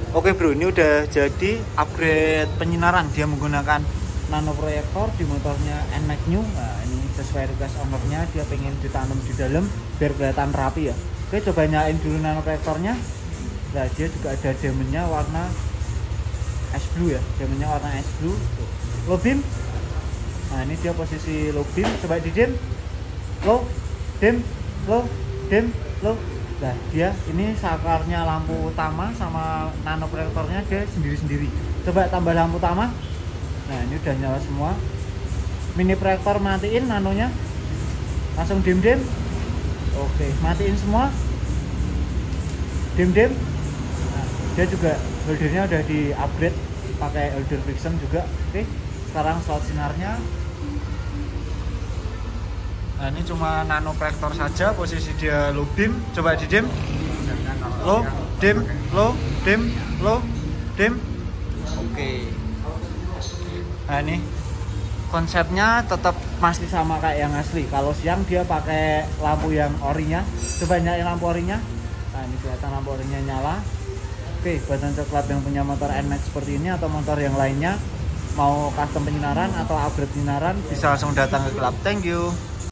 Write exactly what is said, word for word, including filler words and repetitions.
Oke bro, ini udah jadi upgrade penyinaran. Dia menggunakan nano proyektor di motornya N MAX New. Nah ini sesuai request ownernya, dia pengen ditanam di dalam biar kelihatan rapi ya. Oke, coba nyalain dulu nano proyektornya. Nah dia juga ada diamondnya warna ice blue ya, diamondnya warna ice blue. Low beam. Nah ini dia posisi low beam, coba di dim. Low, dim, low, dim, low. Nah dia ini sakarnya lampu utama sama nano proyektornya dia sendiri-sendiri. Coba tambah lampu utama. Nah ini udah nyala semua. Mini proyektor matiin, nanonya langsung dim-dim. Oke, matiin semua. Dim-dim. Nah, dia juga holdernya udah di upgrade pakai holder friction juga. Oke, sekarang slot sinarnya. Nah ini cuma nano proyektor saja, posisi dia low beam. Coba di dim. Low, dim, low, dim, low, dim. Oke. Nah ini konsepnya tetap masih sama kayak yang asli. Kalau siang dia pakai lampu yang orinya. Coba nyalain lampu orinya. Nah ini kelihatan lampu orinya nyala. Oke, buat coklat yang punya motor N MAX seperti ini atau motor yang lainnya, mau custom penyinaran atau upgrade penyinaran, bisa langsung datang ke klub. Thank you.